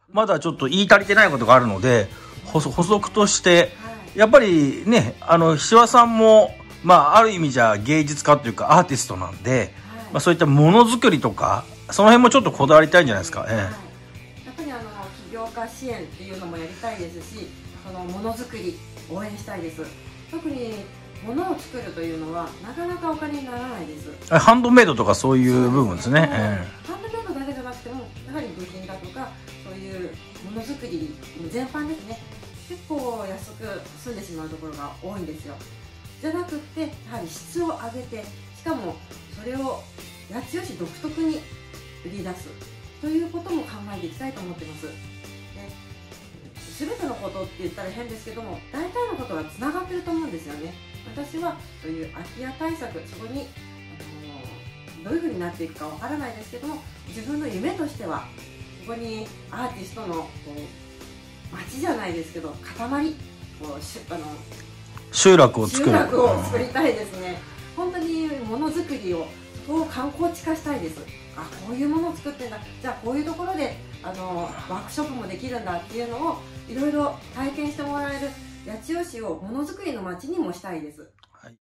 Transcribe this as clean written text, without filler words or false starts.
まだちょっと言い足りてないことがあるので、補足として、やっぱりね、岸和さんも、ある意味じゃ芸術家というかアーティストなんで、そういったものづくりとか、その辺もちょっとこだわりたいんじゃないですか。 やっぱり起業家支援っていうのもやりたいですし、そのものづくり応援したいです。特に物を作るというのはなかなかお金にならないです。 ハンドメイドとかそういう部分ですね。 ハンドメイドだけじゃなくても、やはり部品だとかそういうものづくり全般ですね、結構安く済んでしまうところが多いんですよ。じゃなくって、やはり質を上げて、しかもそれを八千代市独特に売り出すということも考えていきたいと思ってます。全てのことって言ったら変ですけども、大体のことがつながってると思うんですよね。私はそういう空き家対策、そこにどういうふうになっていくかわからないですけども、自分の夢としてはここにアーティストの街じゃないですけど塊、集落を作りたいですね。本当にものづくりを、そこを観光地化したいです。こういうものを作ってんだ、じゃあこういうところでワークショップもできるんだっていうのをいろいろ体験してもらえる八千代市をものづくりの街にもしたいです。